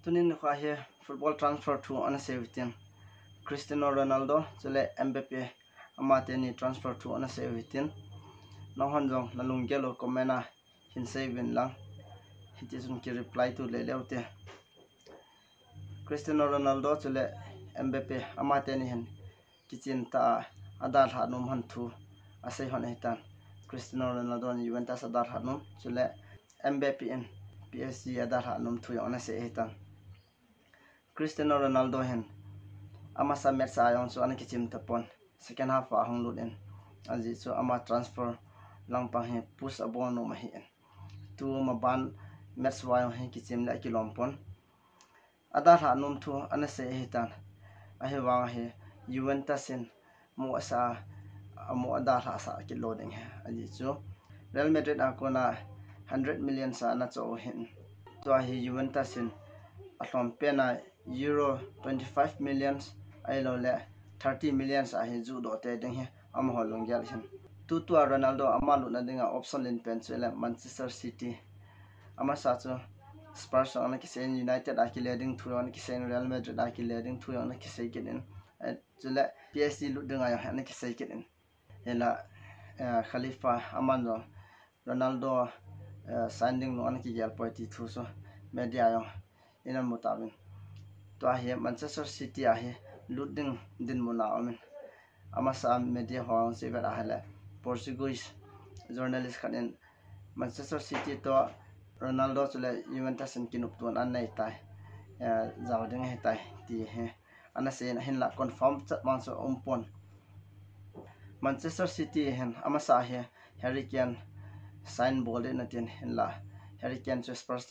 tunin kha he football transfer to ana sevitin Cristiano Ronaldo chule Mbappe amate ni transfer to ana sevitin nohon jong nalung gelo komena hin sevin lang hitisun ki reply to le leute Cristiano Ronaldo chule Mbappe amate ni hen kichin ta adal hanum han thu asai hon hitan Cristiano Ronaldo ni Juventus adal hanum chule Mbappe in PSG adal hanum thu ona se hitan Cristiano Ronaldo hen amasa match ayon so anaki chim tapon second half a hong luden aji so ama transfer lang pa he push abon no mahi tu ma ban match wayo he ki chim la ki lompon ada ha num thu anase hitan ahe wa he Juventus in mo asa mo ada ha sa ki loading he aji so Real Madrid akona 100 million sa na cho hin to he Juventus in ahlom pena euro 25 millions ailo le 30 millions a he ju do te ding he am holong gyal hin tu Ronaldo amalu na dinga option in pen chele Manchester City ama sa chu Spurs on ki sen United a ki leading thu on ki sen Real Madrid a ki leading thu on ki sei kin chele PSG lu dinga ya na ki sei kin hela Khalifa amano Ronaldo signing no on ki gyal party thu so media yo ina mutabin to he Manchester City a he looting din muna amen amasa media hong se ver ahla Portuguese journalist khanin Manchester City to Ronaldo chule Juventus in kinup ton an nei tai zawding he tai ti he ana se hin la confirm chat man so umpon Manchester City hen amasa he Harry Kane sign ball in atin hin la Harry Kane to Spurs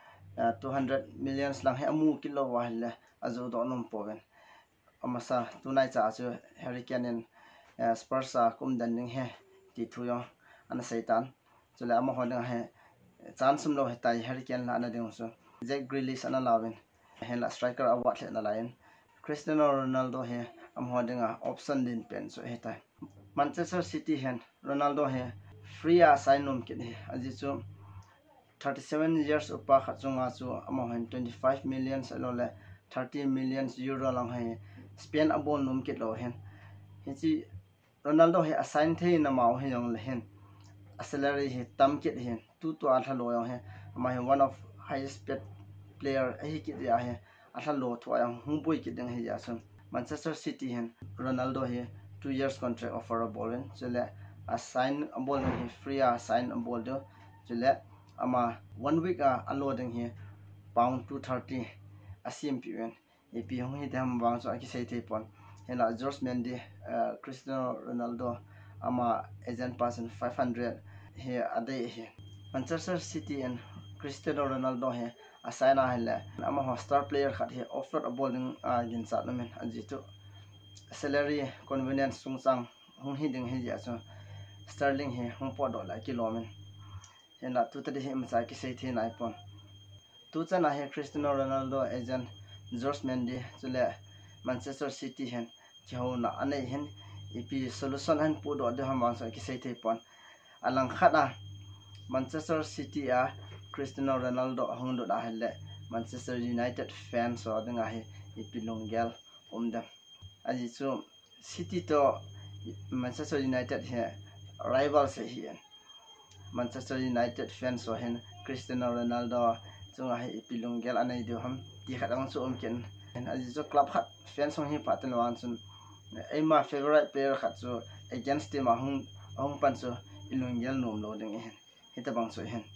200 millions lang he amu kilo wa hla azu do num poven amasa tunai cha chu Harry Kane in Spurs a kum dan ning he ti thuyo ana saitan chule ama hodang he chance lo he tai Harry Kane la na ding so Jack Grealish ana lawin he la striker award le na lain Cristiano Ronaldo he am hodang a option din pen so he tai Manchester City hen Ronaldo he free a sign num kin he aji chu 37 years upa khachunga chu ama hen 25 millions alole 30 millions euro lang he Spain abon num kit lo hen hi Ronaldo he assign the na mau he yong le hen a salary he tam kit hen tu to a thalo yong he ama he one of highest paid player hi kit ya he a thalo tho yang hungpui kit ding he ya sun Manchester City hen Ronaldo he 2 years contract offer a ball chele assign a ball he free assign a ball do chele ama 1 week a loading he pound 230 asim pn ep hong he dam wang so ki sei te pon hela George Mendy Cristiano Ronaldo ama agent person 500 he ade he Manchester City and Cristiano Ronaldo he assign a hele ama star player khat he offer a bowling gin sa namen ajitu salary convenience sungsang hong hi ding he ja so Sterling he hong po dollar kilomen hela tu te he msa ki sei the nai pon tu chana he Cristiano Ronaldo agent George Mendy chule Manchester City hen chhauna anei hen ep solution han pu do de hamang so ki sei the pon alang khada Manchester City a Cristiano Ronaldo hong do da hele Manchester United fans so dinga he ep longgel omda aji chu City to Manchester United he rival se he Manchester United fans so hen Cristiano Ronaldo chunga he ep longgel anei de ham ti khadang so omken aji chu club khat fans hong hi patan wan chun ema favorite player khat chu against team hong pan chu ilunggel nom lo ding hen hita bang so hen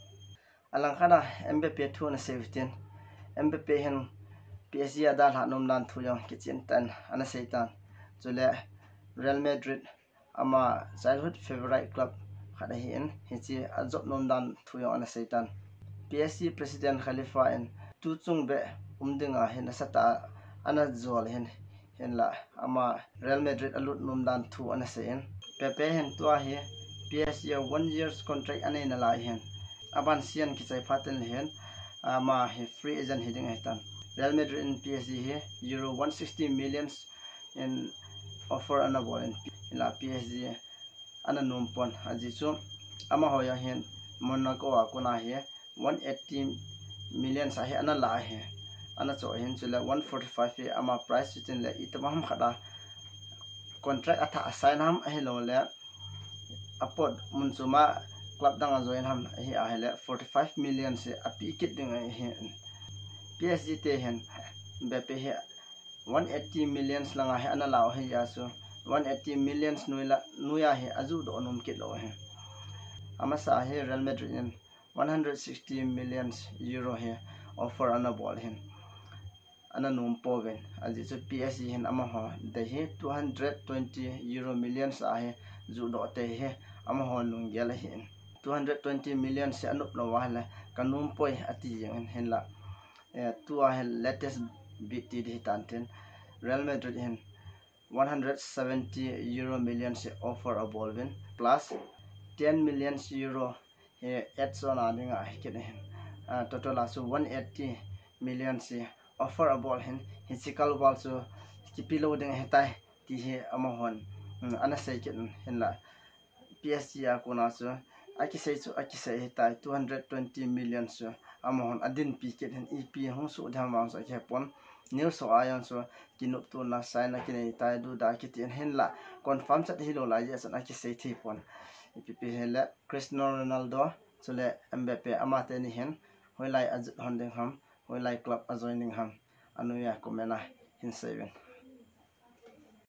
alang khana Mbappe thu na 17 Mbappe hen PSG adal ha nom lan thu yong kitchen tan ana seitan chule Real Madrid ama childhood favorite club khada hen hichi ajob nom dan thu yong ana seitan PSG president Khalifa en tu chung be umdinga hen sata ana zol hen la ama Real Madrid alut nom dan thu ana sen Pepe hen tua he PSG 1 years contract ane na lai hen aban sian ki chai phaten hen ama he free agent heading hetan Real Madrid in PSG he euro 160 millions in offer ana ball in la PSG ana nom pon aji chu ama hoya hen Monaco akona he 180 million sa he ana la he ana cho hin chule 145 fi ama price chitin le itamam khada contract atha assign ham hello le apod munsuma club danga join ham hi a hele 45 million se api kit ding hi PSG te hen Mbappe he 180 millions langa he ana law he yasu 180 millions nuya he azu do onum kit lo he amasa he Real Madrid in 160 millions euro he offer ana ball hen ana num poven aji chu PSG hen ama ho de he 220 euro millions a he zu do te he ama ho lung gel he 220 million se anup lo wala kanum poi ati yang hen la tu a latest BT di tanten Real Madrid hen 170 euro million se offer a bolven plus 10 million euro he ads on adinga hiket hen total asu 180 million se offer a ball hen hisikal ball so kipilo ding hetai ti he amahon ana seiken hen la PSG a kona so aki sei hetai 220 million so amahon adin piket hen ep hong su dhamang so kepon new so ayon so kinup tu na sign na kinai tai du da kitin hen la confirm chat hilo la yes na ki sei thi pon pp hela Cristiano Ronaldo chule Mbappe amate ni hen hoilai azut hondeng ham hoilai club a joining ham anuya komena hin seven